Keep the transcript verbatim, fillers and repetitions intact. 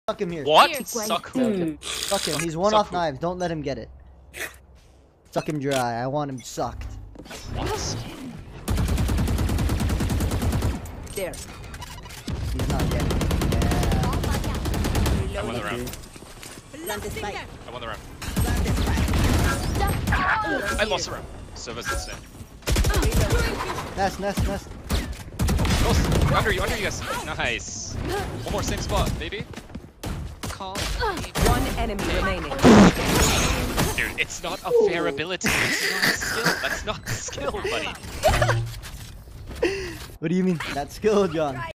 Suck him here. What? Here, Suck Yeah, who? okay. Suck him. He's one Suck off who? knives. Don't let him get it. Suck him dry. I want him sucked. What? There. He's not getting it. Yeah. I won the round. Plant the spike. I won the round. Plant the spike. I lost the round. So that's the same. Nest, nest, nest. Oh, under you, under you guys. Nice. One more, same spot, baby. Calm. One enemy remaining. Dude, it's not a fair ability. It's not a skill. That's not a skill, buddy. What do you mean? That's skill, John.